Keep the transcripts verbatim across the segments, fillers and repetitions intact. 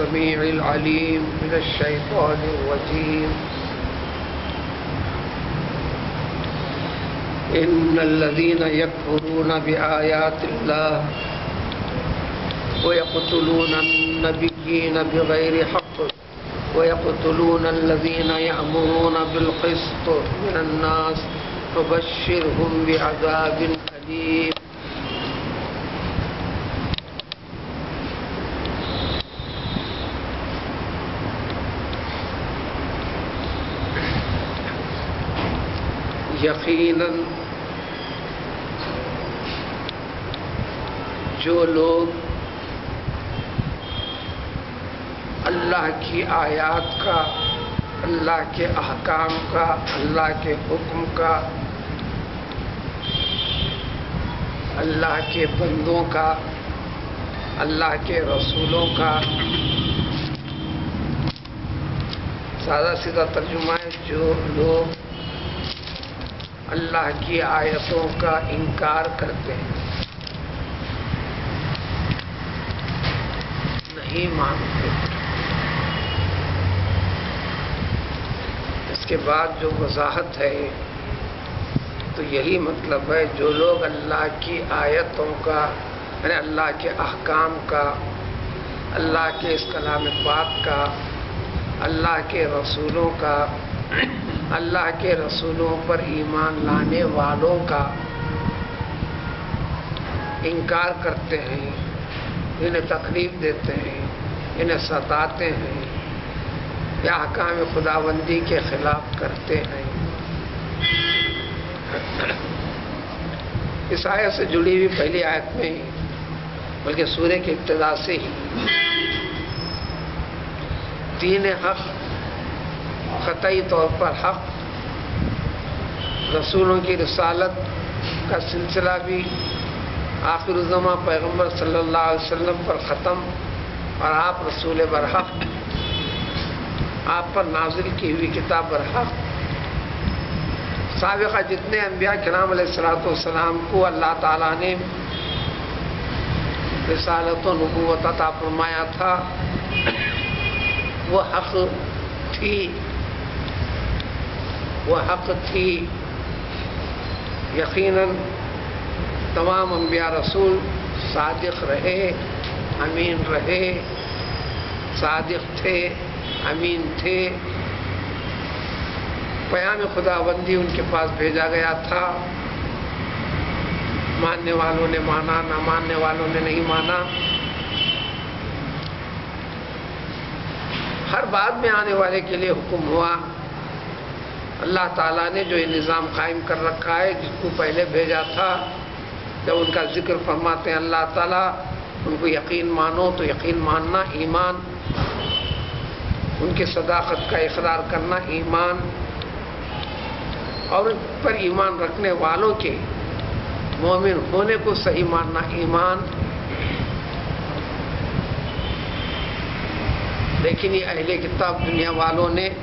السميع العليم من الشيطان الرجيم إن الذين يكفرون بآيات الله ويقتلون النبيين بغير حق ويقتلون الذين يأمرون بالقسط من الناس فبشرهم بعذاب أليم. یقیناً جو لوگ اللہ کی آیات کا، اللہ کے احکام کا، اللہ کے حکم کا، اللہ کے بندوں کا، اللہ کے رسولوں کا، سادہ سیدھا ترجمہ ہے جو لوگ اللہ کی آیتوں کا انکار کرتے ہیں، نہیں مانتے. اس کے بعد جو وضاحت ہے تو یہی مطلب ہے جو لوگ اللہ کی آیتوں کا، یعنی اللہ کے احکام کا، اللہ کے اس کلام پاک کا، اللہ کے رسولوں کا، اللہ کے رسولوں پر ایمان لانے والوں کا انکار کرتے ہیں، انہیں تکلیف دیتے ہیں، انہیں ستاتے ہیں یا احکام خداوندی کے خلاف کرتے ہیں. اس آیت سے جڑی ہوئی پہلی آیت میں بلکہ سورہ کی ابتدا سے ہی دین حق، قطعی طور پر حق، رسولوں کی رسالت کا سلسلہ بھی آخر الزماں پیغمبر صلی اللہ علیہ وسلم پر ختم اور آپ رسول برحق، آپ پر نازل کی ہوئی کتاب برحق. سابقہ جتنے انبیاء کرام علیہ الصلوۃ والسلام کو اللہ تعالیٰ نے رسالت و نبوت عطا فرمایا تھا وہ حق تھی، وہ حق تھی. یقیناً تمام انبیاء رسول صادق رہے، امین رہے، صادق تھے، امین تھے. پیام خداوندی ان کے پاس بھیجا گیا تھا، ماننے والوں نے مانا، نہ ماننے والوں نے نہیں مانا. ہر بعد میں آنے والے کے لیے حکم ہوا. اللہ تعالیٰ نے جو یہ نظام قائم کر رکھا ہے، جس کو پہلے بھیجا تھا، جب ان کا ذکر فرماتے ہیں اللہ تعالیٰ ان کو یقین مانو، تو یقین ماننا ایمان، ان کی صداقت کا اقرار کرنا ایمان، اور ان پر ایمان رکھنے والوں کے مومن ہونے کو صحیح ماننا ایمان. لیکن یہ اہل کتاب دنیا والوں نے،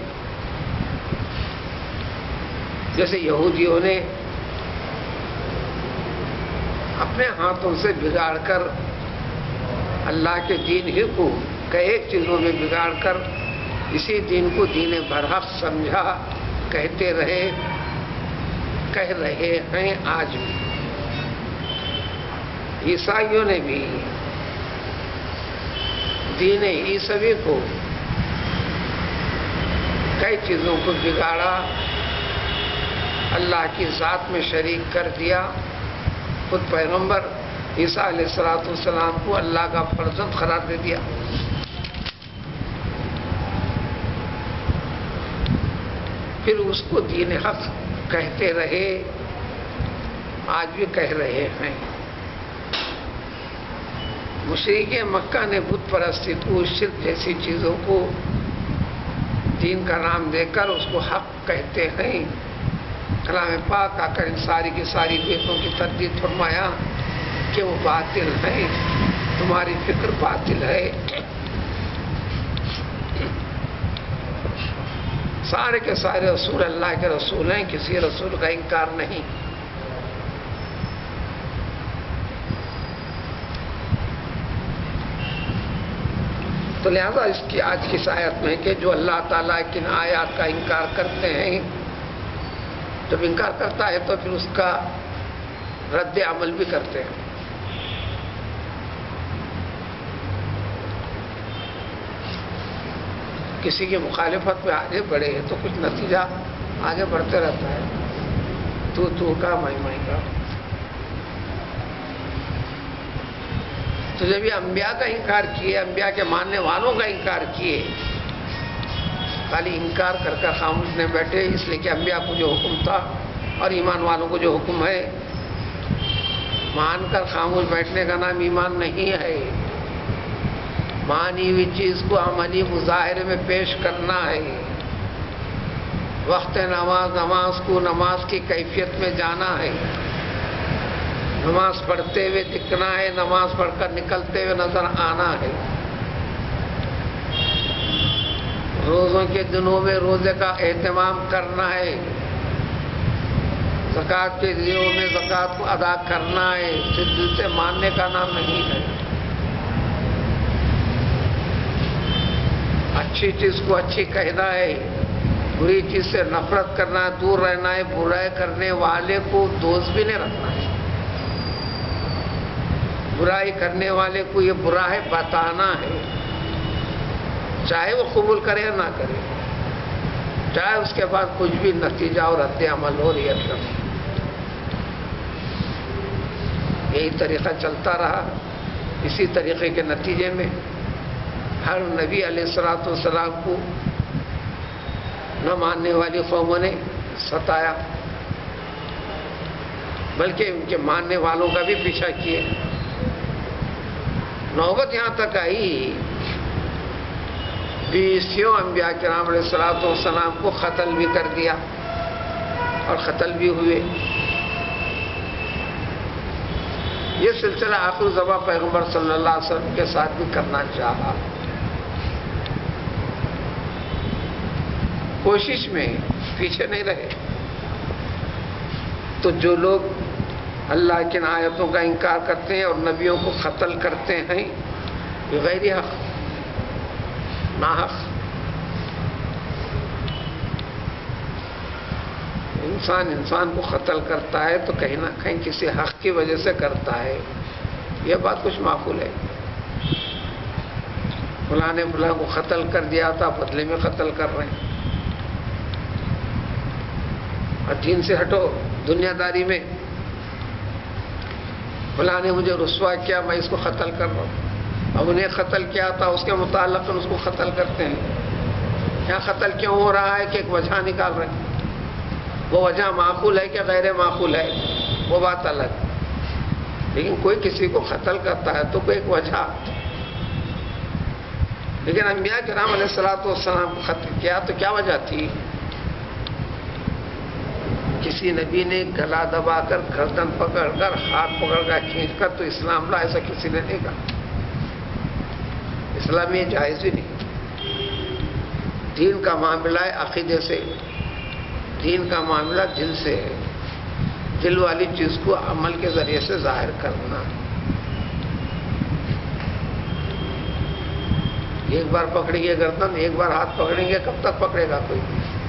جیسے یہودیوں نے اپنے ہاتھوں سے بگاڑ کر اللہ کے دین ہی کو کئی چیزوں میں بگاڑ کر اسی دین کو دین برحق سمجھا، کہتے رہے، کہہ رہے ہیں آج بھی. عیسائیوں نے بھی دین عیسوی کو کئی چیزوں کو بگاڑا، اللہ کی ذات میں شریک کر دیا. خود پیغمبر عیسیٰ علیہ الصلوۃ والسلام کو اللہ کا فرزند قرار دے دیا. پھر اس کو دین حق کہتے رہے، آج بھی کہہ رہے ہیں. مشرکین مکہ نے بت پرستی کو، شرک جیسی چیزوں کو دین کا نام دے کر اس کو حق کہتے ہیں. کلام پاک آ کر ان ساری کی ساری باتوں کی تردید فرمایا کہ وہ باطل ہیں، تمہاری فکر باطل ہے. سارے کے سارے رسول اللہ کے رسول ہیں، کسی رسول کا انکار نہیں. تو لہذا اس کی آج کی آیت میں کہ جو اللہ تعالیٰ کی ان آیات کا انکار کرتے ہیں، جب انکار کرتا ہے تو پھر اس کا رد عمل بھی کرتے ہیں۔ کسی کی مخالفت میں آگے بڑھے تو کچھ نتیجہ آگے بڑھتے رہتا ہے، تو تو کا مائی مائی کا۔ تو جب یہ انبیاء کا انکار کیے، انبیاء کے ماننے والوں کا انکار کیے، خالی انکار کر کر خاموش نہیں بیٹھے، اس لیے کہ انبیاء کو جو حکم تھا اور ایمان والوں کو جو حکم ہے، مان کر خاموش بیٹھنے کا نام ایمان نہیں ہے۔ مانی ہوئی چیز کو عملی مظاہرے میں پیش کرنا ہے۔ وقت نماز نماز کو نماز کی کیفیت میں جانا ہے، نماز پڑھتے ہوئے دکھنا ہے، نماز پڑھ کر نکلتے ہوئے نظر آنا ہے۔ روزوں کے دنوں میں روزے کا اہتمام کرنا ہے، زکوٰۃ کے دنوں میں زکوٰۃ کو ادا کرنا ہے، صرف دل سے ماننے کا نام نہیں ہے۔ اچھی چیز کو اچھی کہنا ہے، بری چیز سے نفرت کرنا ہے، دور رہنا ہے، برائی کرنے والے کو دوست بھی نہیں رکھنا ہے۔ برائی کرنے والے کو یہ برا ہے بتانا ہے، چاہے وہ قبول کرے یا نہ کرے، چاہے اس کے بعد کچھ بھی نتیجہ اور رد عمل ہو رہی ہے۔ یہی طریقہ چلتا رہا۔ اسی طریقے کے نتیجے میں ہر نبی علیہ الصلوۃ والسلام کو نہ ماننے والی قوموں نے ستایا، بلکہ ان کے ماننے والوں کا بھی پیچھا کیے۔ نوبت یہاں تک آئی بیسوں انبیاء کرام علیہ الصلوۃ والسلام کو قتل بھی کر دیا اور قتل بھی ہوئے۔ یہ سلسلہ آخر زمان پیغمبر صلی اللہ علیہ وسلم کے ساتھ بھی کرنا چاہا، کوشش میں پیچھے نہیں رہے۔ تو جو لوگ اللہ کی آیتوں کا انکار کرتے ہیں اور نبیوں کو قتل کرتے ہیں، یہ غیر حق، ناحق۔ انسان انسان کو قتل کرتا ہے تو کہیں نہ کہیں کسی حق کی وجہ سے کرتا ہے، یہ بات کچھ معقول ہے۔ فلاں نے فلاں کو قتل کر دیا تھا، بدلے میں قتل کر رہے ہیں۔ اور دین سے ہٹو، دنیا داری میں فلاں نے مجھے رسوا کیا، میں اس کو قتل کر رہا ہوں۔ اب انہیں قتل کیا تھا، اس کے متعلق اس کو قتل کرتے ہیں۔ یہاں قتل کیوں ہو رہا ہے کہ ایک وجہ نکال رہے ہیں، وہ وجہ معقول ہے کہ غیر معقول ہے، وہ بات الگ۔ لیکن کوئی کسی کو قتل کرتا ہے تو کوئی ایک وجہ۔ لیکن انبیاء کرام علیہ الصلوۃ والسلام کو قتل کیا تو کیا وجہ تھی؟ کسی نبی نے گلا دبا کر، گردن پکڑ کر، ہاتھ پکڑ کر کھینچ کر تو اسلام لا، ایسا کسی نے نہیں کہا۔ اسلام یہ جائز بھی نہیں۔ دین کا معاملہ ہے عقیدے سے، دین کا معاملہ دل سے ہے، دل والی چیز کو عمل کے ذریعے سے ظاہر کرنا۔ ایک بار پکڑیں گے گردن، ایک بار ہاتھ پکڑیں گے، کب تک پکڑے گا کوئی؟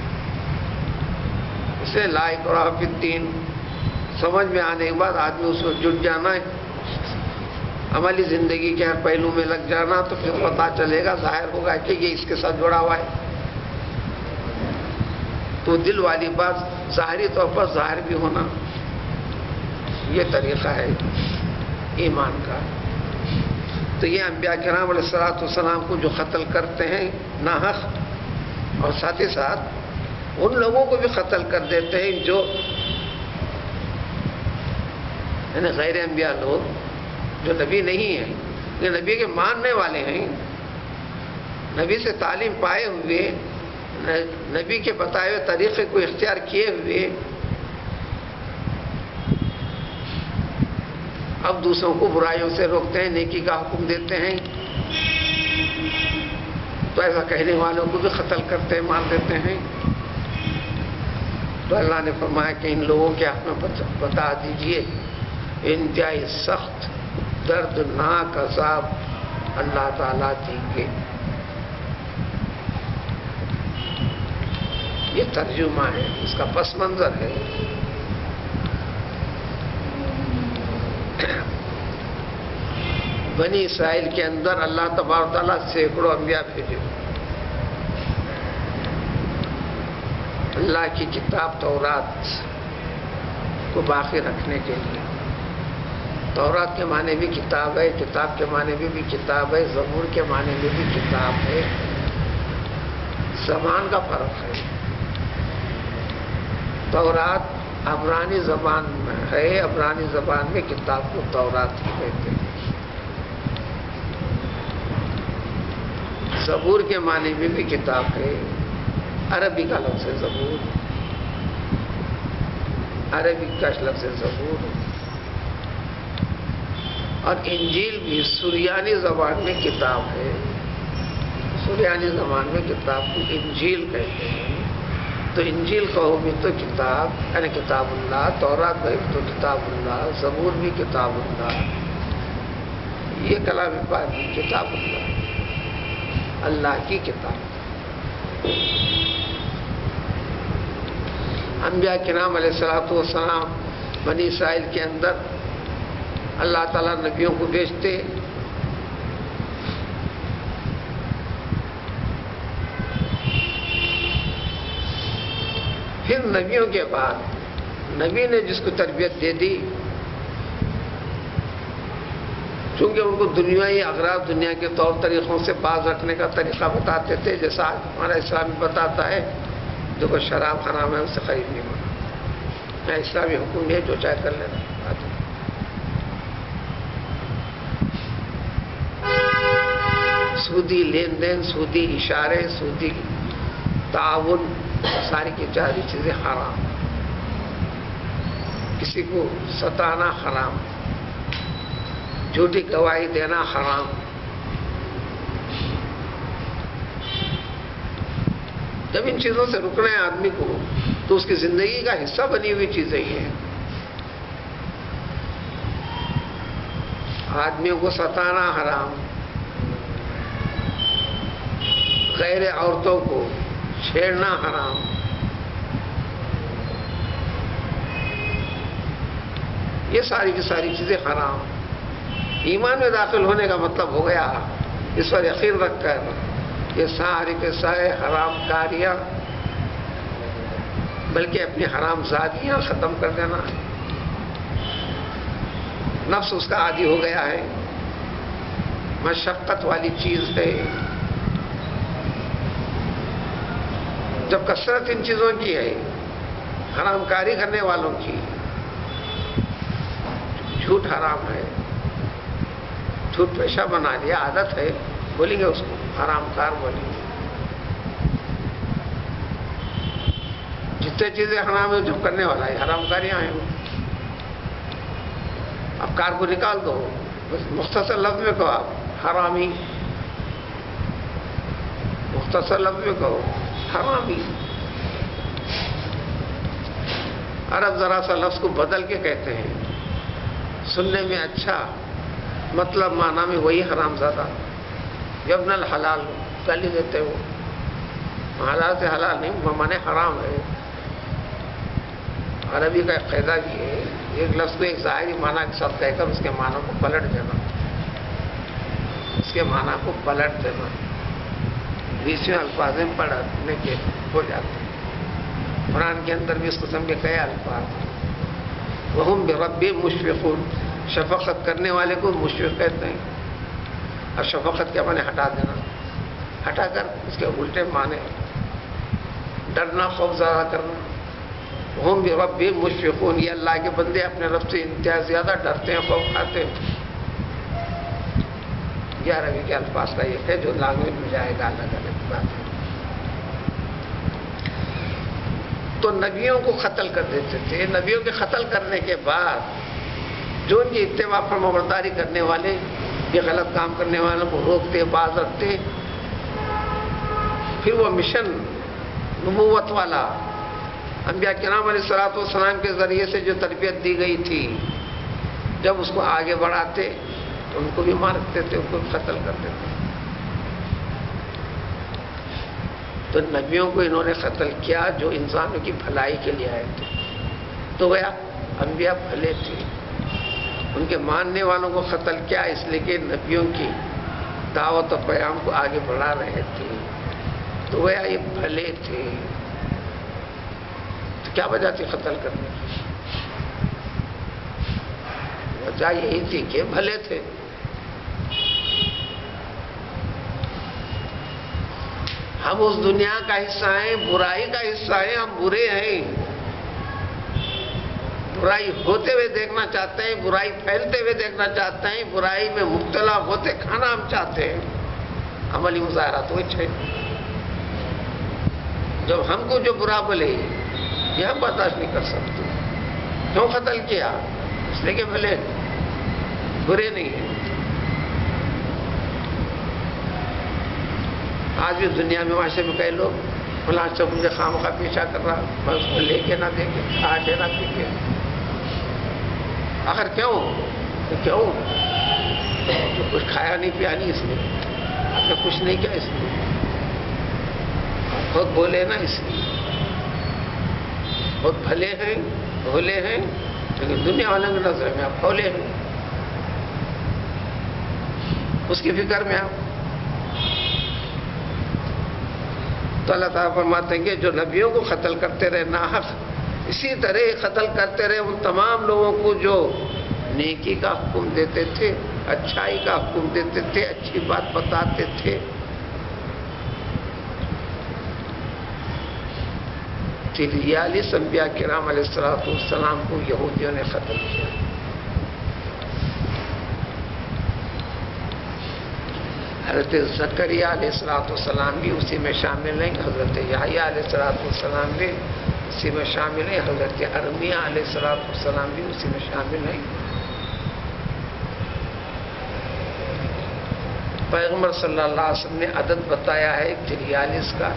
اسے لا اکراہ فی الدین سمجھ میں آنے کے بعد آدمی اس میں جٹ جانا ہے، عملی زندگی کے ہر پہلو میں لگ جانا، تو پھر پتہ چلے گا، ظاہر ہوگا کہ یہ اس کے ساتھ جڑا ہوا ہے۔ تو دل والی بات ظاہری طور پر ظاہر بھی ہونا، یہ طریقہ ہے ایمان کا۔ تو یہ انبیاء کرام علیہ الصلوۃ والسلام کو جو قتل کرتے ہیں ناحق، اور ساتھ ہی ساتھ ان لوگوں کو بھی قتل کر دیتے ہیں جو یعنی غیر انبیاء لوگ، جو نبی نہیں ہیں، یہ نبی کے ماننے والے ہیں، نبی سے تعلیم پائے ہوئے، نبی کے بتائے ہوئے طریقے کو اختیار کیے ہوئے، اب دوسروں کو برائیوں سے روکتے ہیں، نیکی کا حکم دیتے ہیں، تو ایسا کہنے والوں کو بھی قتل کرتے ہیں، مار دیتے ہیں۔ تو اللہ نے فرمایا کہ ان لوگوں کے حق میں بتا دیجئے انتہائی سخت دردناک عذاب اللہ تعالیٰ دیں گے۔ ترجمہ ہے، اس کا پس منظر ہے۔ بنی اسرائیل کے اندر اللہ تبارک و تعالیٰ سینکڑوں انبیاء بھیجے، اللہ کی کتاب تورات کو باقی رکھنے کے لیے۔ تورات کے معنی بھی کتاب ہے، کتاب کے معنی بھی بھی کتاب ہے، زبور کے معنی میں بھی کتاب ہے، زبان کا فرق ہے۔ تورات عبرانی زبان میں ہے، عبرانی زبان میں کتاب کو تورات ہی کہتے ہیں۔ زبور کے معنی میں بھی کتاب ہے، عربی کا لفظ ہے زبور، عربی کا لفظ ہے زبور۔ اور انجیل بھی سریانی زبان میں کتاب ہے، سریانی زبان میں کتاب کو انجیل کہتے ہیں۔ تو انجیل کہو بھی تو کتاب یعنی کتاب اللہ، تورات کہو تو کتاب اللہ، زبور بھی کتاب اللہ، یہ کلام پاک بھی کتاب اللہ، اللہ کی کتاب۔ انبیاء کرام علیہ الصلوۃ والسلام بنی اسرائیل کے اندر اللہ تعالیٰ نبیوں کو بھیجتے، پھر نبیوں کے بعد نبی نے جس کو تربیت دے دی، چونکہ ان کو دنیائی اغراض دنیا کے طور طریقوں سے باز رکھنے کا طریقہ بتاتے تھے، جیسا ہمارا اسلام بتاتا ہے جو کوئی شراب حرام ہے اس سے خرید نہیں ہونا، اسلامی حکم ہے جو چاہے کر لینا۔ سودی لین دین، سودی اشارے، سودی تعاون، ساری کی ساری چیزیں حرام، کسی کو ستانا حرام، جھوٹی گواہی دینا حرام۔ جب ان چیزوں سے رکنا ہے آدمی کو تو اس کی زندگی کا حصہ بنی ہوئی چیزیں ہی ہیں۔ آدمیوں کو ستانا حرام، غیر عورتوں کو چھیڑنا حرام، یہ ساری کی ساری چیزیں حرام۔ ایمان میں داخل ہونے کا مطلب ہو گیا اس پر یقین رکھ کر یہ سارے کے سارے حرام کاریاں بلکہ اپنی حرام زادیاں ختم کر دینا۔ نفس اس کا عادی ہو گیا ہے، مشقت والی چیز ہے۔ جب کثرت ان چیزوں کی ہے، حرام کاری کرنے والوں کی، جھوٹ حرام ہے، جھوٹ پیشہ بنا لیا، عادت ہے، بولیں گے اس کو حرام کار بولیں گے۔ جتنے چیزیں حرام ہے جو کرنے والا ہے حرام کاریاں ہیں۔ اب کار کو نکال دو، بس مختصر لفظ میں کہو آپ حرامی، مختصر لفظ میں کہو حرامی۔ عرب ذرا سا لفظ کو بدل کے کہتے ہیں، سننے میں اچھا، مطلب معنی میں وہی حرام زادہ، یبن الحلال گالی دیتے ہو، حلال سے حلال نہیں معنی حرام ہے۔ عربی کا ایک قاعدہ بھی ہے، ایک لفظ کو ایک ظاہری معنی کے ساتھ کہہ کر اس کے معنی کو پلٹ دینا، اس کے معنی کو پلٹ دینا، بیسویں الفاظ میں پڑھنے کے ہو جاتے ہیں۔ قرآن کے اندر بھی اس قسم کے کئی الفاظ ہیں۔ وَهُمْ بِرَبِّهِمْ مُشْفِقُونَ، شفقت کرنے والے کو مشفق کہتے ہیں۔ اور شفقت کیا معنی ہٹا دینا، ہٹا کر اس کے الٹے معنی ڈرنا، خوف زدہ کرنا۔ ہم بربہم مشفقون، یہ اللہ کے بندے اپنے رب سے انتہا زیادہ ڈرتے ہیں، خوف کھاتے ہیں۔ یہ عربی کے الفاظ کا یہ ہے جو لینگویج میں جائے گا، الگ الگ بات ہے۔ تو نبیوں کو قتل کر دیتے تھے۔ نبیوں کے قتل کرنے کے بعد جو ان کی اتباع فرمانبرداری کرنے والے، یہ غلط کام کرنے والوں کو روکتے، باز رکھتے، پھر وہ مشن نبوت والا انبیاء کرام علیہ الصلوۃ والسلام کے ذریعے سے جو تربیت دی گئی تھی، جب اس کو آگے بڑھاتے تو ان کو بھی مارتے تھے، ان کو بھی قتل کرتے تھے۔ تو نبیوں کو انہوں نے قتل کیا جو انسانوں کی بھلائی کے لیے آئے تھے. تو گیا انبیاء بھلے تھے، ان کے ماننے والوں کو قتل کیا اس لیے کہ نبیوں کی دعوت و پیام کو آگے بڑھا رہے تھے. تو گیا یہ بھلے تھے، تو کیا وجہ تھی قتل کرنے کی؟ وجہ یہی تھی کہ بھلے تھے. ہم اس دنیا کا حصہ ہیں، برائی کا حصہ ہیں، ہم برے ہیں، برائی ہوتے ہوئے دیکھنا چاہتے ہیں، برائی پھیلتے ہوئے دیکھنا چاہتے ہیں، برائی میں مبتلا ہوتے کھانا ہم چاہتے ہیں. عملی مظاہرات ہوئے چھے جب ہم کو جو برا بولے یہ ہم برداشت نہیں کر سکتے. کیوں قتل کیا؟ اس لیے کہ بھلے برے نہیں ہیں. آج بھی دنیا میں معاشرے میں کئی لوگ فلاں سب مجھے خام خواہ پیچھا کر رہا، میں اس کو لے کے نہ دے کے کھا کے نہ پی کے. آخر کیوں کیوں جو کچھ کھایا نہیں پیا نہیں اس لیے، آپ نے کچھ نہیں کیا اس لیے، بہت بولے نا اس لیے. بہت بھلے ہیں، بھولے ہیں، لیکن دنیا والوں کی نظر میں آپ بھولے ہیں، اس کی فکر میں آپ. تو اللہ تعالیٰ فرماتے ہیں کہ جو نبیوں کو قتل کرتے رہے ناحق، اسی طرح قتل کرتے رہے ان تمام لوگوں کو جو نیکی کا حکم دیتے تھے، اچھائی کا حکم دیتے تھے، اچھی بات بتاتے تھے. تریالیس انبیاء کرام علیہ الصلوۃ والسلام کو یہودیوں نے قتل کیا. حضرت زکریا علیہ الصلوۃ والسلام بھی اسی میں شامل ہیں، حضرت یحییٰ علیہ الصلوۃ والسلام بھی اسی میں شامل ہیں، حضرت ارمیہ علیہ الصلوۃ والسلام بھی اسی میں شامل ہیں. پیغمبر صلی اللہ علیہ وسلم نے عدد بتایا ہے تریالیس کا.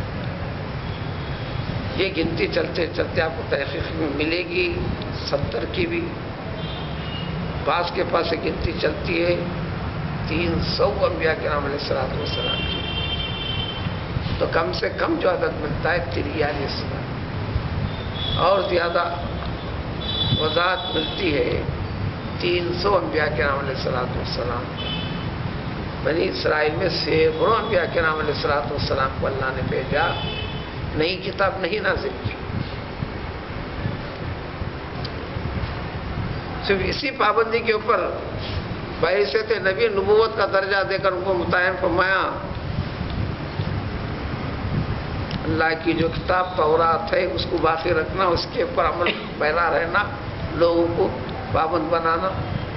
یہ گنتی چلتے چلتے آپ کو تحقیق میں ملے گی ستر کی بھی. بعض کے پاس یہ گنتی چلتی ہے تین سو انبیاء کرام علیہ الصلوۃ والسلام کی. تو کم سے کم جو عدد ملتا ہے تریالیس کا، اور زیادہ وضاحت ملتی ہے تین سو انبیاء کرام علیہ الصلوۃ والسلام. بنی اسرائیل میں سینکڑوں انبیاء کرام علیہ الصلوۃ والسلام کو اللہ نے بھیجا، نئی کتاب نہیں نازل کی. صرف اسی پابندی کے اوپر بحیثیت نبی نبوت کا درجہ دے کر ان کو متعین فرمایا. اللہ کی جو کتاب تورات ہے اس کو باقی رکھنا، اس کے اوپر عمل پیرا رہنا، لوگوں کو پابند بنانا.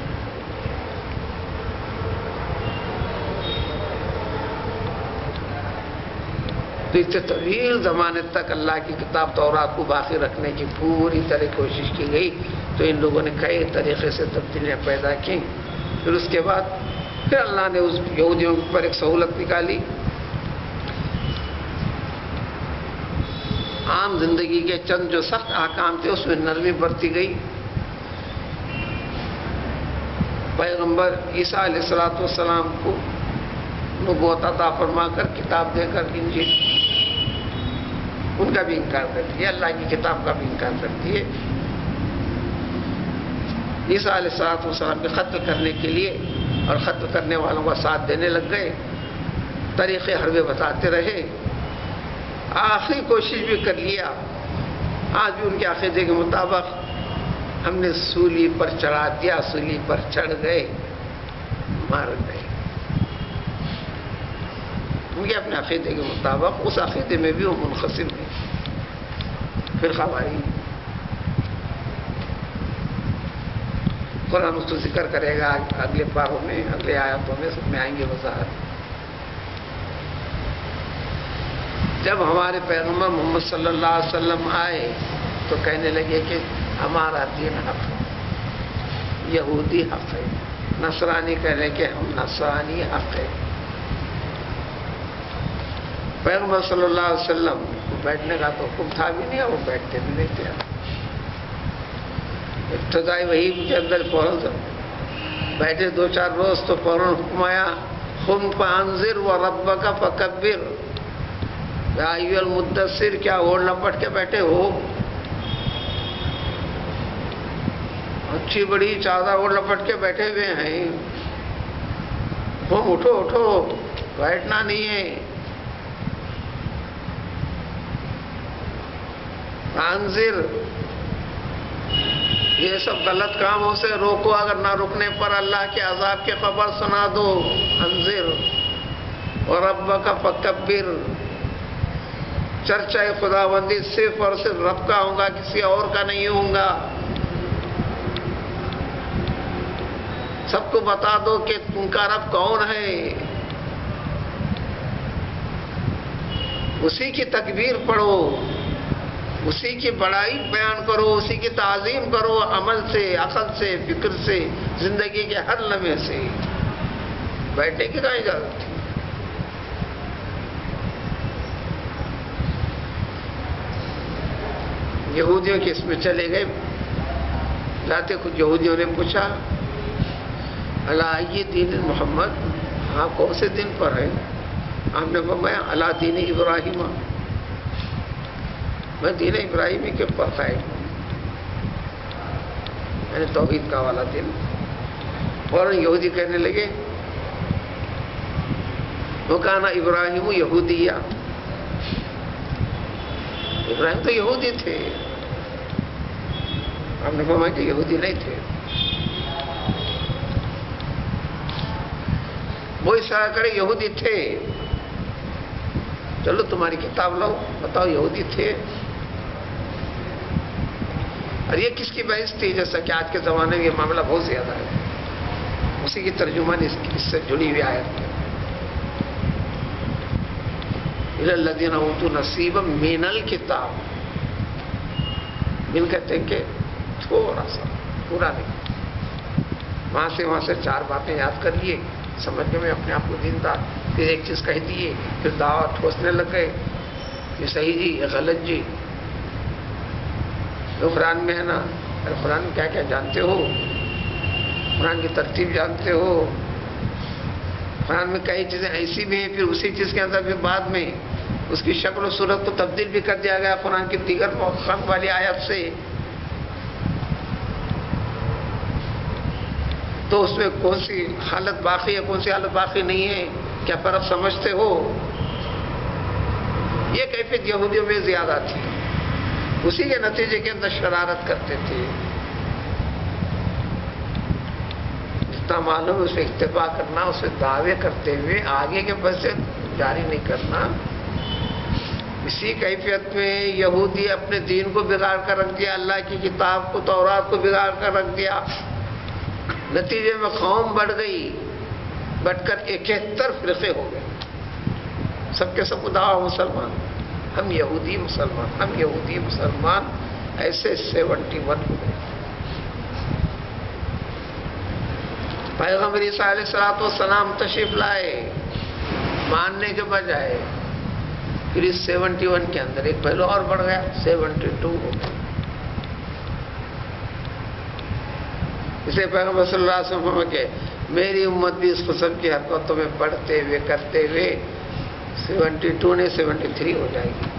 تو اس سے طویل زمانے تک اللہ کی کتاب تورات کو باقی رکھنے کی پوری طرح کوشش کی گئی. تو ان لوگوں نے کئی طریقے سے تبدیلیاں پیدا کی. پھر اس کے بعد پھر اللہ نے اس یہودیوں پر ایک سہولت نکالی. عام زندگی کے چند جو سخت احکام تھے اس میں نرمی برتی گئی. پیغمبر عیسیٰ علیہ الصلوۃ والسلام کو نبوت عطا فرما کر کتاب دے کر انجیل ان کا بھی انکار کرتی ہے، اللہ کی کتاب کا بھی انکار کرتی ہے. عیسیٰ علیہ الصلوۃ والسلام کے قتل کرنے کے لیے اور قتل کرنے والوں کا ساتھ دینے لگ گئے، طریقے حربے بتاتے رہے، آخری کوشش بھی کر لیا. آج بھی ان کے عقیدے کے مطابق ہم نے سولی پر چڑھا دیا، سولی پر چڑھ گئے، مر گئے. ان کے اپنے عقیدے کے مطابق اس عقیدے میں بھی وہ منقسم ہیں. پھر خواری قرآن اس کو ذکر کرے گا اگلے پاروں میں، اگلے آیاتوں میں سب میں آئیں گے وضاحت. جب ہمارے پیغمبر محمد صلی اللہ علیہ وسلم آئے تو کہنے لگے کہ ہمارا دین حق ہے، یہودی حق ہے. نصرانی کہنے کہ ہم نصرانی حق ہے. پیغمبر صلی اللہ علیہ وسلم کو بیٹھنے کا تو حکم تھا بھی نہیں، اور وہ بیٹھتے بھی نہیں تھے. ابتدائی وحی کے اندر فوراً بیٹھے دو چار روز تو فوراً حکم آیا قم فانذر وربک فکبر. یا ایھا المدثر، کیا اوڑھ لپٹ کے بیٹھے ہو؟ اچھی بڑی چادر اوڑھ لپٹ کے بیٹھے ہوئے ہیں، تم اٹھو اٹھو، بیٹھنا نہیں ہے۔ انذر، یہ سب غلط کاموں سے روکو، اگر نہ رکنے پر اللہ کے عذاب کی خبر سنا دو۔ انذر وربک فکبر، چرچہ خداوندی صرف اور صرف رب کا ہوگا، کسی اور کا نہیں ہوگا۔ سب کو بتا دو کہ تم کا رب کون ہے، اسی کی تکبیر پڑھو، اسی کی بڑائی بیان کرو، اسی کی تعظیم کرو، عمل سے، عقل سے، فکر سے، زندگی کے ہر لمحے سے۔ بیٹھنے کی کہاں اجازت تھی؟ یہودیوں کے اس میں چلے گئے، جاتے کچھ یہودیوں نے پوچھا الا ای دین محمد، ہاں کون سے دن پر ہے؟ آپ نے فرمایا الا دین ابراہیم، میں دین ابراہیمی کے پر قائم ہوں، یعنی توحید کا والا دن۔ فوراً یہودی کہنے لگے وکانا ابراہیم یہودیہ، ابراہیم تو یہودی تھے۔ آپ نے فرمایا کہ یہودی نہیں تھے۔ وہ اشارہ کرے یہودی تھے، چلو تمہاری کتاب لاؤ، بتاؤ یہودی تھے۔ اور یہ کس کی بحث تھی؟ جیسا کہ آج کے زمانے میں یہ معاملہ بہت زیادہ ہے، اسی کی ترجمان اس سے جڑی ہوئی آیت ہے، الی الذین اوتوا نصیبا من الکتاب۔ من کہتے ہیں کہ تھوڑا سا، پورا نہیں، وہاں سے وہاں سے چار باتیں یاد کر لیے، سمجھنے میں اپنے آپ کو دیندار، پھر ایک چیز کہہ دیے، پھر دعوت ٹھوسنے لگ گئے، یہ صحیح جی، یہ غلط جی۔ تو قرآن میں ہے نا، ارے قرآن میں کیا کیا جانتے ہو، قرآن کی ترتیب جانتے ہو، قرآن میں کئی چیزیں ایسی بھی ہیں، پھر اسی چیز کے اندر پھر بعد میں اس کی شکل و صورت کو تبدیل بھی کر دیا گیا قرآن کی دیگر موقعات والی آیت سے۔ تو اس میں کون سی حالت باقی ہے، کون سی حالت باقی نہیں ہے، کیا فرق سمجھتے ہو؟ یہ کیفیت یہودیوں میں زیادہ تھی، اسی کے نتیجے کے اندر شرارت کرتے تھے۔ جتنا معلوم اس پہ اکتفا کرنا، اس پہ دعوے کرتے ہوئے آگے کے بس سے جاری نہیں کرنا۔ اسی کیفیت میں یہودی اپنے دین کو بگاڑ کر رکھ دیا، اللہ کی کتاب کو، تورات کو بگاڑ کر رکھ دیا۔ نتیجے میں قوم بڑھ گئی، بڑھ کر اکہتر فرقے ہو گئے، سب کے سب دعویٰ مسلمان، ہم یہودی مسلمان، ہم یہودی مسلمان، ایسے سیونٹی ون ہو گئے۔ پیغمبر عیسیٰ علیہ الصلوۃ والسلام تشریف لائے، ماننے کے بجائے پھر اس سیونٹی ون کے اندر ایک پہلو اور بڑھ گیا، سیونٹی ٹو ہو گیا۔ اسے پیغمبر صلی اللہ علیہ وسلم کہ میری امت بھی اس قسم کی حرکتوں میں پڑھتے ہوئے کرتے ہوئے سیونٹی ٹو نے سیونٹی تھری ہو جائے گی۔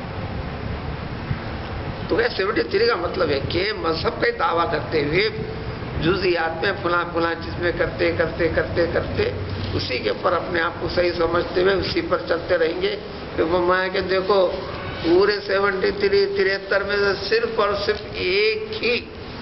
تو یہ سیونٹی تھری کا مطلب ہے کہ مذہب کا دعویٰ کرتے ہوئے جزیات میں فلاں فلاں چیز میں کرتے کرتے کرتے کرتے اسی کے اوپر اپنے آپ کو صحیح سمجھتے ہوئے اسی پر چلتے رہیں گے۔ پھر فرمایا کہ دیکھو پورے سیونٹی تھری تریہتر میں سے صرف اور صرف ایک ہی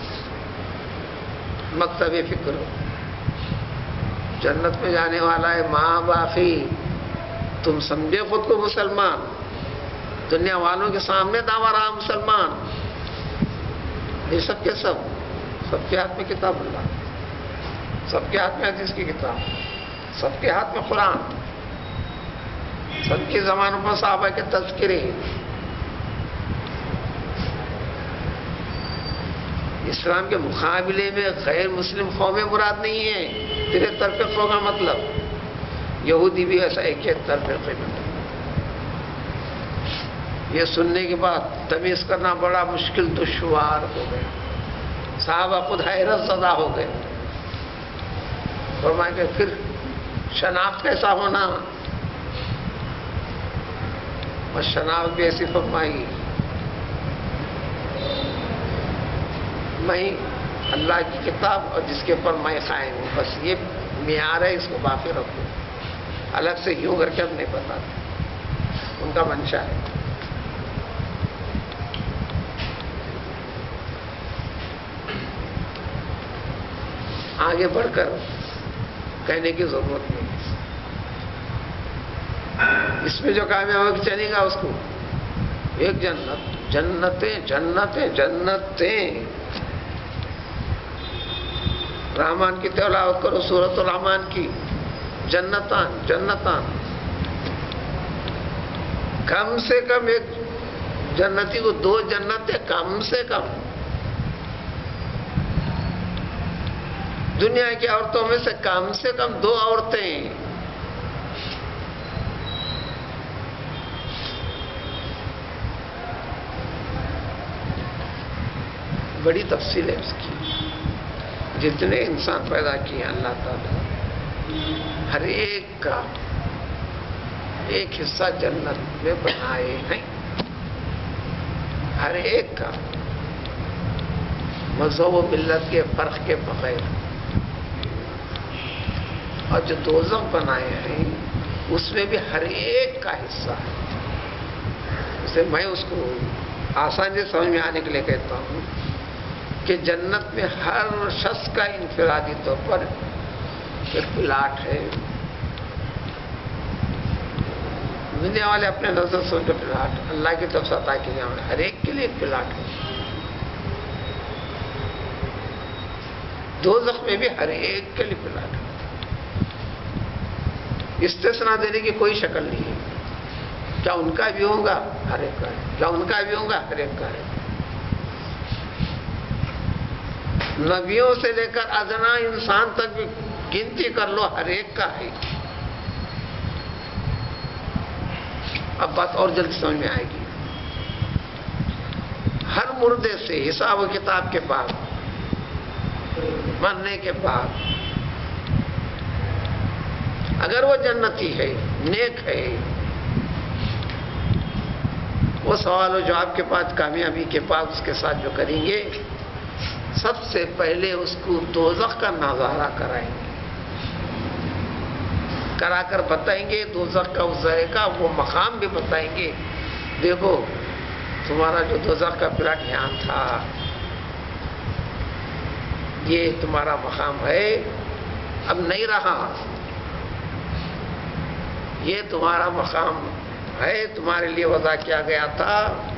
مکتب فکر ہو، جنت میں جانے والا ہے، ماں باقی تم سمجھے خود کو مسلمان، دنیا والوں کے سامنے دعویٰ رہا مسلمان، یہ سب کے سب سب کے ہاتھ میں کتاب اللہ، سب کے ہاتھ میں حدیث کی کتاب، سب کے ہاتھ میں قرآن، سب کی زبانوں پر صحابہ کے تذکرے۔ اسلام کے مقابلے میں غیر مسلم قومیں مراد نہیں ہیں، ترہتر فرقوں کا مطلب یہودی بھی ایسا اکہتر فرقے میں۔ یہ سننے کے بعد تمیز کرنا بڑا مشکل دشوار ہو گیا، صحابہ خود حیرت زدہ ہو گئے، فرمایا کہ پھر شناخت کیسا ہونا؟ اور شناخت بھی ایسی فرمائی، میں اللہ کی کتاب اور جس کے اوپر میں قائم ہوں، بس یہ معیار ہے، اس کو باقی رکھو، الگ سے یوں کر کے ہم نہیں بتاتے، ان کا منشا ہے۔ آگے بڑھ کر کہنے کی ضرورت نہیں، اس میں جو کامیاب چلے گا اس کو ایک جنت، جنتیں جنتیں جنتیں۔ رحمان کی تلاوت کرو، سورۃ الرحمان کی، جنتان جنتان، کم سے کم ایک جنتی کو دو جنتیں کم سے کم۔ دنیا کی عورتوں میں سے کم سے کم دو عورتیں، بڑی تفصیل ہے اس کی۔ جتنے انسان پیدا کیے اللہ تعالیٰ، ہر ایک کا ایک حصہ جنت میں بنائے ہیں، ہر ایک کا مذہب و ملت کے فرق کے بغیر۔ اور جو دوزخ بنائے ہیں اس میں بھی ہر ایک کا حصہ ہے۔ اسے میں اس کو آسانی سے سمجھ میں آنے کے لیے کہتا ہوں کہ جنت میں ہر شخص کا انفرادی طور پر ایک پلاٹ ہے۔ دنیا والے اپنے نظر سے جو پلاٹ اللہ کی طرف سے عطا کیے جائیں، ہر ایک کے لیے ایک پلاٹ ہے۔ دوزخ میں بھی ہر ایک کے لیے پلاٹ ہے، استثناء دینے کی کوئی شکل نہیں ہے۔ کیا ان کا بھی ہوگا؟ ہر ایک کا ہے۔ کیا ان کا بھی ہوگا؟ ہر ایک کا ہے۔ نبیوں سے لے کر ادنا انسان تک بھی گنتی کر لو، ہر ایک کا ہے۔ اب بات اور جلدی سمجھ میں آئے گی۔ ہر مردے سے حساب و کتاب کے بعد، مرنے کے بعد، اگر وہ جنتی ہے، نیک ہے، وہ سوال و جواب کے بعد، کامیابی کے بعد اس کے ساتھ جو کریں گے، سب سے پہلے اس کو دوزخ کا نظارہ کرائیں گے، کرا کر بتائیں گے دوزخ کا، اس ذرے کا وہ مقام بھی بتائیں گے۔ دیکھو تمہارا جو دوزخ کا پلاٹ یہاں تھا، یہ تمہارا مقام ہے، اب نہیں رہا، یہ تمہارا مقام ہے، تمہارے لیے وضع کیا گیا تھا،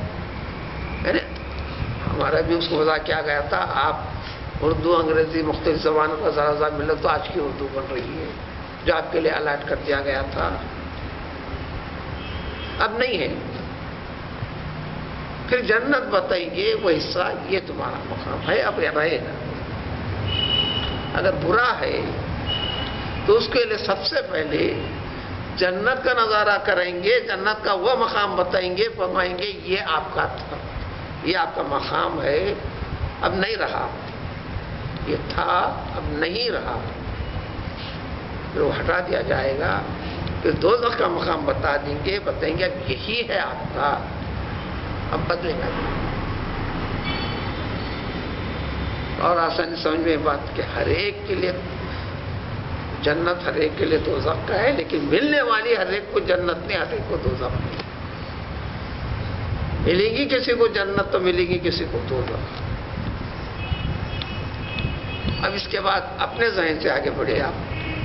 ہمارا بھی اس کو وضع کیا گیا تھا۔ آپ اردو انگریزی مختلف زبانوں کا ذرا ذرا ملے تو آج کی اردو بن رہی ہے، جو آپ کے لیے الاٹ کر دیا گیا تھا، اب نہیں ہے۔ پھر جنت بتائیں گے وہ حصہ، یہ تمہارا مقام ہے، اب یہ رہے گا۔ اگر برا ہے تو اس کے لیے سب سے پہلے جنت کا نظارہ کریں گے، جنت کا وہ مقام بتائیں گے، فرمائیں گے یہ آپ کا تھا، یہ آپ کا مقام ہے، اب نہیں رہا، یہ تھا اب نہیں رہا، پھر وہ ہٹا دیا جائے گا۔ پھر دوزخ کا مقام بتا دیں گے، بتائیں گے اب یہی ہے آپ کا، اب بدلے گا۔ اور آسانی سمجھ میں بات کہ ہر ایک کے لیے جنت، ہر ایک کے لیے دوزخ کا ہے، لیکن ملنے والی ہر ایک کو جنت نہیں، ہر ایک کو دوزخ نہیں۔ ملے گی کسی کو جنت تو ملے گی کسی کو دوزخ۔ اب اس کے بعد اپنے ذہن سے آگے بڑھے آپ،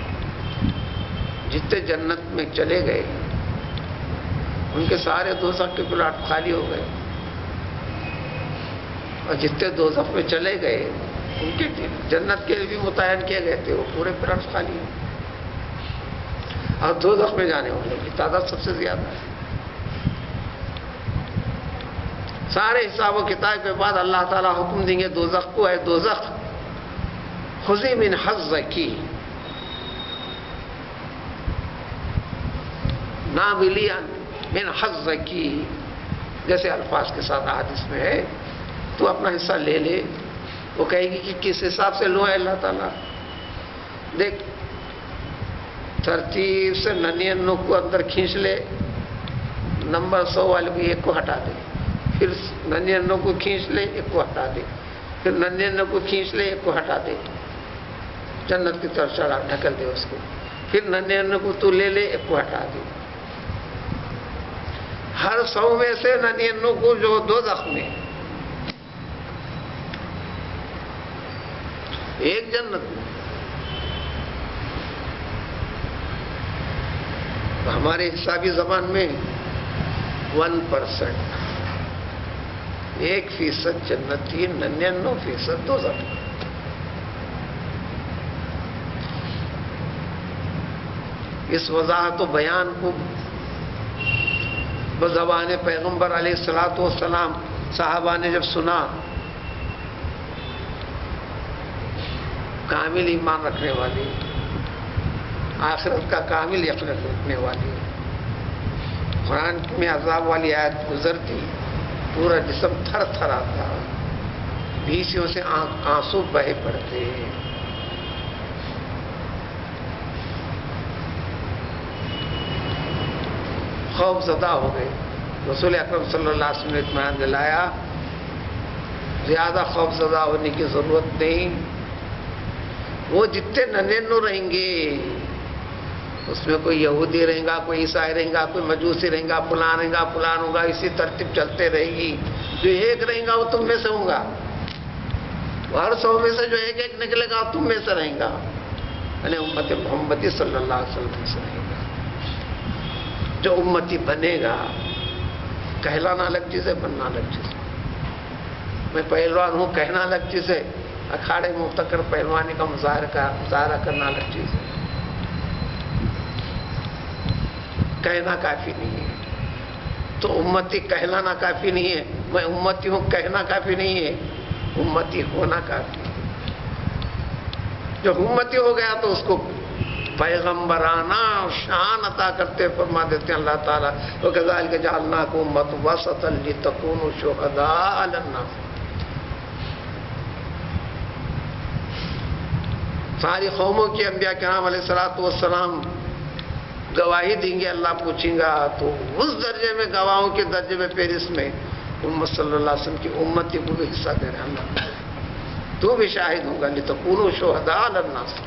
جتنے جنت میں چلے گئے ان کے سارے دوزخ کے پلاٹ خالی ہو گئے، اور جتنے دوزخ میں چلے گئے ان کے جنت کے لیے بھی متعین کیے گئے تھے، وہ پورے پلاٹ خالی ہیں، اور دوزخ میں جانے والے کی تعداد سب سے زیادہ ہے۔ سارے حساب و کتاب کے بعد اللہ تعالیٰ حکم دیں گے دوزخ کو، اے دوزخ خذی من حظکی، ناولی من حظکی، جیسے الفاظ کے ساتھ حدیث میں ہے، تو اپنا حصہ لے لے۔ وہ کہے گی کہ کس حساب سے لوں ہے اللہ تعالیٰ؟ دیکھ ترتیب سے ننی انو کو اندر کھینچ لے، نمبر سو والے کو ایک کو ہٹا دے، پھر ننانوے کو کھینچ لے ایک کو ہٹا دے، پھر ننانوے کو کھینچ لے ایک کو ہٹا دے، جنت کی طرف چڑھا ڈھکل دے اس کو، پھر ننانوے کو تو لے لے ایک کو ہٹا دے۔ ہر سو میں سے ننانوے کو جو دوزخ میں، ایک جنت میں۔ ہمارے حسابی زبان میں ون پرسنٹ، ایک فیصد جنتی، ننانوے فیصد دوزخ۔ اس وضاحت و بیان کو بزبان پیغمبر علیہ الصلوۃ والسلام صحابہ نے جب سنا، کامل ایمان رکھنے والی، آخرت کا کامل یقین رکھنے والی، قرآن میں عذاب والی آیت گزرتی، پورا جسم تھر تھر آتا، بیچوں سے آنسو بہہ پڑتے۔ خوف زدہ ہو گئے۔ رسول اکرم صلی اللہ علیہ وسلم نے اطمینان دلایا، زیادہ خوف زدہ ہونے کی ضرورت نہیں، وہ جتنے ننانوے رہیں گے، اس میں کوئی یہودی رہیں گا، کوئی عیسائی رہیں گا، کوئی مجوسی رہیں گا، فلاں رہیں گا، فلاں ہوگا، اسی ترتیب چلتے رہے گی۔ جو ایک رہیں گا وہ تم میں سے ہوں گا، ہر سو میں سے جو ایک ایک نکلے گا تم میں سے رہیں گا، یعنی امت محمدی صلی اللہ علیہ وسلم سے رہیں گا۔ جو امتی بنے گا، کہلانا الگ چیز ہے، بننا الگ چیز ہے۔ میں پہلوان ہوں کہنا الگ چیز ہے، اکھاڑے میں اتر کر پہلوانی کا مظاہرہ کا مظاہرہ کرنا الگ چیز ہے۔ کہنا کافی نہیں ہے، تو امتی کہلانا کافی نہیں ہے، میں امتی ہوں کہنا کافی نہیں ہے، امتی ہونا کافی ہے۔ جب امتی ہو گیا تو اس کو پیغمبرانہ شان عطا کرتے فرما دیتے ہیں اللہ تعالیٰ، وَكَذَلِكَ جَعَلْنَاكُمْ أُمَّةً وَسَطًا لِتَكُونُوا شُهَدَاءَ عَلَى النَّاسِ۔ ساری قوموں کے انبیاء کرام علیہ الصلوۃ والسلام گواہی دیں گے، اللہ پوچھیں گا، تو اس درجے میں گواہوں کے درجے میں فہرست میں محمد صلی اللہ علیہ وسلم کی امتی کو بھی حصہ دے رہے ہیں اللہ، تو بھی شاہد ہوگا، لِتَكُونُوا شُهَدَاءَ عَلَى النَّاسِ۔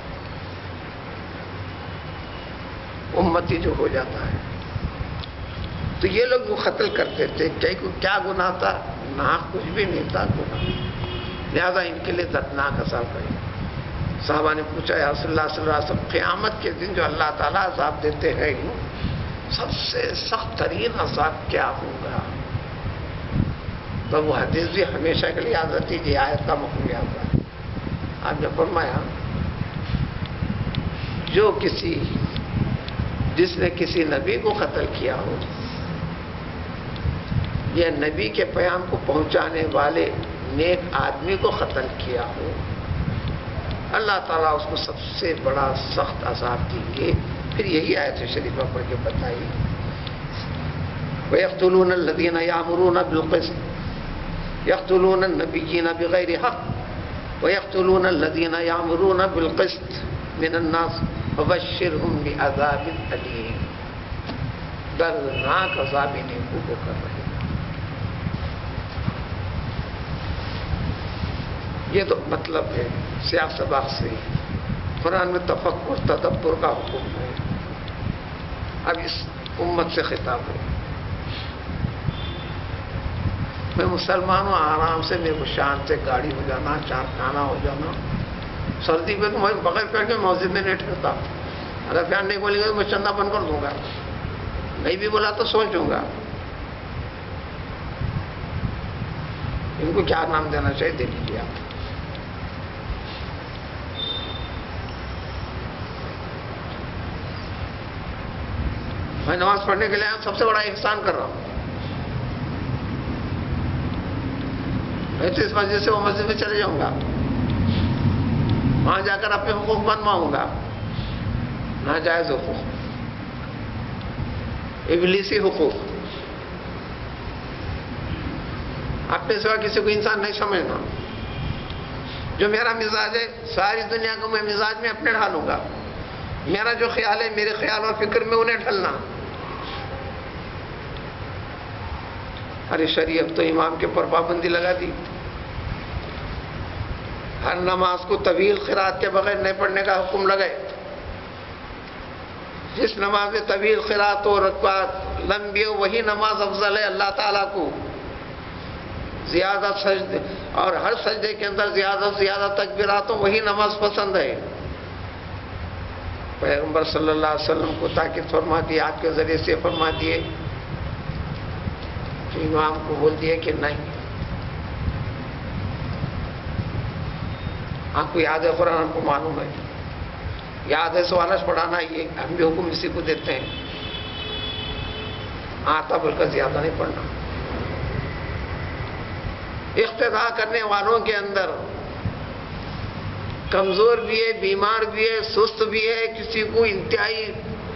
امتی جو ہو جاتا ہے تو یہ لوگ وہ قتل کرتے تھے، کیا گناہ تھا؟ نہ کچھ بھی نہیں تھا گناہ، لہذا ان کے لیے دردناک عذاب ہے۔ صحابہ نے پوچھا یا رسول اللہ صلی اللہ علیہ وسلم، قیامت کے دن جو اللہ تعالیٰ عذاب دیتے ہیں سب سے سخت ترین عذاب کیا ہوگا؟ تو وہ حدیث بھی ہمیشہ کے لیے یاد رہتی ہے، آیت کا مفہوم یاد رہا۔ آپ نے فرمایا، جو کسی جس نے کسی نبی کو قتل کیا ہو یا نبی کے پیام کو پہنچانے والے نیک آدمی کو قتل کیا ہو، اللہ تعالیٰ اس کو سب سے بڑا سخت عذاب دیں گے۔ پھر یہی آیت شریفہ پڑھ کے بتائی، وَيَقْتُلُونَ الَّذِينَ يَأْمُرُونَ بِالْقِسْطِ يَقْتُلُونَ النَّبِيِّينَ بِغَيْرِ حَقٍّ وَيَقْتُلُونَ الَّذِينَ يَأْمُرُونَ بِالْقِسْطِ مِنَ النَّاسِ وَبَشِّرْهُمْ بِعَذَابٍ أَلِيمٍ۔ دردناک عذاب انہیں کو کر رہے ہیں۔ یہ تو مطلب ہے سیاق سباق سے، قرآن میں تفکر تدبر کا حکم ہے۔ اب اس امت سے خطاب ہے، میں مسلمان ہوں، آرام سے میرے کو شان سے گاڑی ہو جانا، چار کھانا ہو جانا، سردی میں تو میں بغیر فین کے مسجد میں نہیں ٹھہرتا، اگر فین نہیں بولیں گے تو میں چندہ بند کر دوں گا، نہیں بھی بولا تو سوچوں گا ان کو کیا نام دینا چاہیے، دے لیجیے آپ۔ میں نماز پڑھنے کے لیے سب سے بڑا احسان کر رہا ہوں، میں تو اس مسجد سے وہ مسجد میں چلے جاؤں گا، وہاں جا کر اپنے حقوق بنواؤں گا، ناجائز حقوق، ابلیسی حقوق، اپنے سوا کسی کو انسان نہیں سمجھنا۔ جو میرا مزاج ہے ساری دنیا کو میں مزاج میں اپنے ڈھالوں گا، میرا جو خیال ہے میرے خیال اور فکر میں انہیں ڈھلنا، ارے شریعت تو امام کے پر پابندی لگا دی، ہر نماز کو طویل قرات کے بغیر نہیں پڑھنے کا حکم لگائے. جس نماز میں طویل قرات ہو، رکعات لمبی ہو، وہی نماز افضل ہے اللہ تعالیٰ کو. زیادہ سجدے اور ہر سجدے کے اندر زیادہ سے زیادہ تکبیرات ہو، وہی نماز پسند ہے. پیغمبر صلی اللہ علیہ وسلم کو تاکید فرما دی، آپ کے ذریعے سے فرما دیے. امام کو بول دیے کہ نہیں، آپ کو یاد ہے قرآن، ہم کو معلوم ہے، یاد ہے سوالش پڑھانا، یہ ہم بھی حکم اسی کو دیتے ہیں. آتا بلکہ زیادہ نہیں پڑھنا. اقتداء کرنے والوں کے اندر کمزور بھی ہے، بیمار بھی ہے، سست بھی ہے، کسی کو انتہائی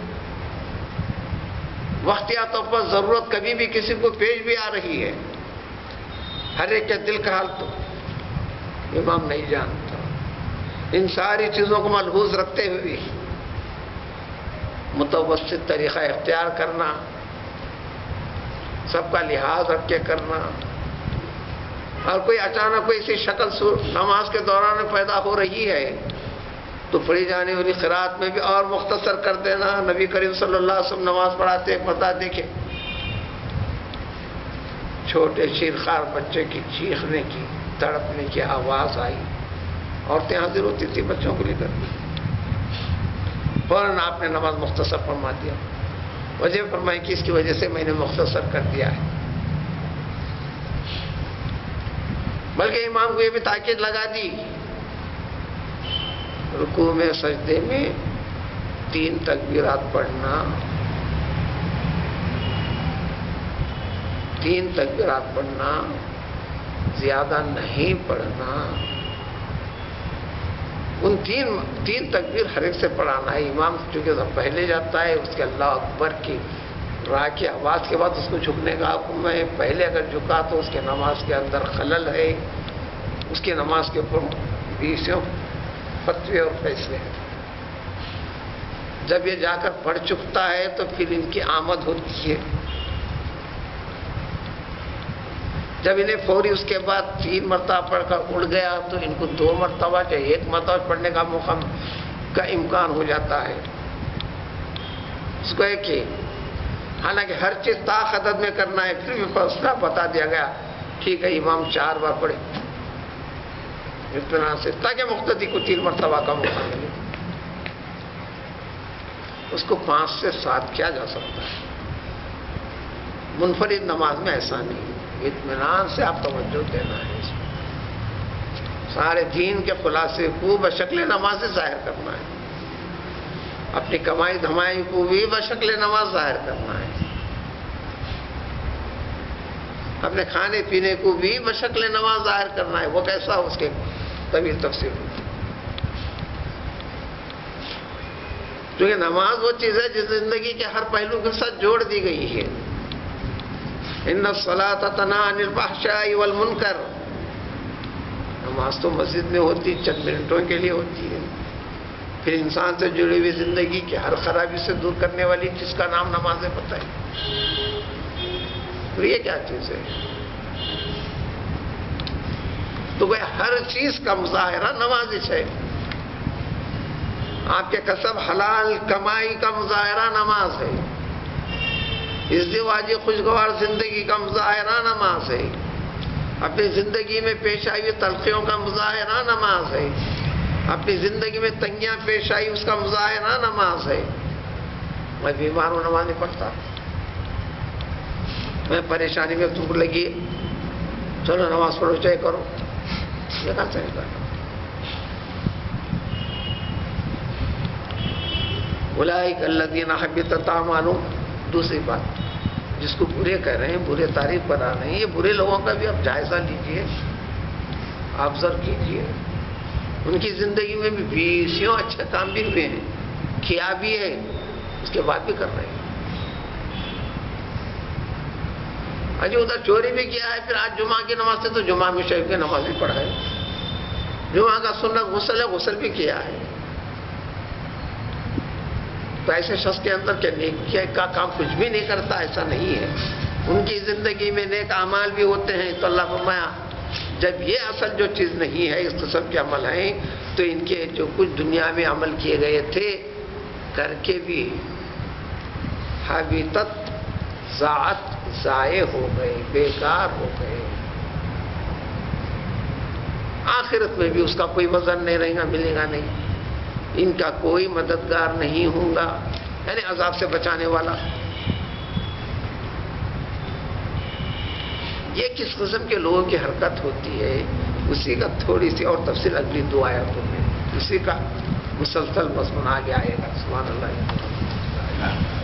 وقتیا طور پر ضرورت کبھی بھی کسی کو پیش بھی آ رہی ہے. ہر ایک کے دل کا حال تو امام نہیں جانتا. ان ساری چیزوں کو ملحوظ رکھتے ہوئے متوسط طریقہ اختیار کرنا، سب کا لحاظ رکھ کے کرنا. اور کوئی اچانک کوئی ایسی شکل نماز کے دوران پیدا ہو رہی ہے تو پڑھی جانے والی قرات میں بھی اور مختصر کر دینا. نبی کریم صلی اللہ علیہ وسلم نماز پڑھاتے ایک بتا دیکھے، چھوٹے شیرخوار بچے کی چیخنے کی، تڑپنے کی آواز آئی، عورتیں حاضر ہوتی تھی بچوں کو لے کر، فوراً آپ نے نماز مختصر فرما دیا. وجہ فرمائی کہ اس کی وجہ سے میں نے مختصر کر دیا ہے. بلکہ امام کو یہ بھی تاکید لگا دی، رکوع میں سجدے میں تین تکبیرات پڑھنا، تین تکبیرات پڑھنا، زیادہ نہیں پڑھنا. ان تین تین تکبیر ہر ایک سے پڑھانا ہے. امام چونکہ جب پہلے جاتا ہے اس کے اللہ اکبر کی راہ کی آواز کے بعد اس کو جھکنے کا حکم ہے. پہلے اگر جھکا تو اس کے نماز کے اندر خلل ہے، اس کی نماز کے اوپر بیسوں فتوے اور فیصلے ہیں. جب یہ جا کر پڑھ چکتا ہے تو پھر ان کی آمد ہوتی ہے. جب انہیں فوری اس کے بعد تین مرتبہ پڑھ کر اڑ گیا تو ان کو دو مرتبہ یا ایک مرتبہ پڑھنے کا موقع کا امکان ہو جاتا ہے. اس کو ہے کہ حالانکہ ہر چیز طاقت میں کرنا ہے، پھر بھی فیصلہ بتا دیا گیا ٹھیک ہے امام چار بار پڑھے اطمینان سے، تاکہ مقتدی کو تین مرتبہ کا موقع ملے. اس کو پانچ سے سات کیا جا سکتا ہے. منفرد نماز میں ایسا نہیں، اطمینان سے آپ توجہ دینا ہے. سارے دین کے خلاصے کو بشکل نماز سے ظاہر کرنا ہے، اپنی کمائی دھمائی کو بھی بشکل نماز ظاہر کرنا ہے، اپنے کھانے پینے کو بھی بشکل نماز ظاہر کرنا ہے. وہ کیسا اس کے طویل تفصیل ہوتی ہے. کیونکہ نماز وہ چیز ہے جس زندگی کے ہر پہلو کے ساتھ جوڑ دی گئی ہے. ان الصلاۃ تنہی عن الفحشاء والمنکر. نماز تو مسجد میں ہوتی چند منٹوں کے لیے ہوتی ہے، پھر انسان سے جڑی ہوئی زندگی کی ہر خرابی سے دور کرنے والی چیز کا نام نماز ہے. پتہ ہے تو یہ کیا چیز ہے؟ تو وہ ہر چیز کا مظاہرہ نماز ہے. آپ کے کسب حلال کمائی کا مظاہرہ نماز ہے، ازدواجی خوشگوار زندگی کا مظاہرہ نماز ہے، اپنی زندگی میں پیش آئی ہوئی تلخیوں کا مظاہرہ نماز ہے، اپنی زندگی میں تنگیاں پیش آئی اس کا مظاہرہ نماز ہے. میں بیمار ہوں نماز نہیں پڑھتا، میں پریشانی میں دھوپ لگی چلو نماز پڑھو چاہے کرو، یہ کہاں سے نکلا؟ اولئک الذین حبطت اعمالهم. دوسری بات جس کو برے کہہ رہے ہیں، برے تعریف بنا رہے ہیں، یہ برے لوگوں کا بھی آپ جائزہ لیجئے، آبزرو کیجئے. ان کی زندگی میں بھی بیسیوں اچھے کام بھی ہوئے ہیں، کیا بھی ہے، اس کے بعد بھی کر رہے ہیں. آج ادھر چوری بھی کیا ہے، پھر آج جمعہ کی نماز سے تو جمعہ میں شریف کی نماز بھی پڑھا ہے، جمعہ کا سنت غسل ہے، غسل بھی کیا ہے. تو ایسے شخص کے اندر کہ نیکی کا کام کچھ بھی نہیں کرتا ایسا نہیں ہے. ان کی زندگی میں نیک اعمال بھی ہوتے ہیں. تو اللہ فرمایا جب یہ اصل جو چیز نہیں ہے، اس قسم کے عمل ہیں، تو ان کے جو کچھ دنیا میں عمل کیے گئے تھے کر کے بھی حبیطت ضاعت ضائع ہو گئے، بیکار ہو گئے. آخرت میں بھی اس کا کوئی وزن نہیں رہے گا، ملے گا نہیں. ان کا کوئی مددگار نہیں ہوگا، یعنی عذاب سے بچانے والا. یہ کس قسم کے لوگوں کی حرکت ہوتی ہے، اسی کا تھوڑی سی اور تفصیل اگلی دو آیاتوں میں، اسی کا مسلسل مضمون آگے آئے گا. سبحان اللہ.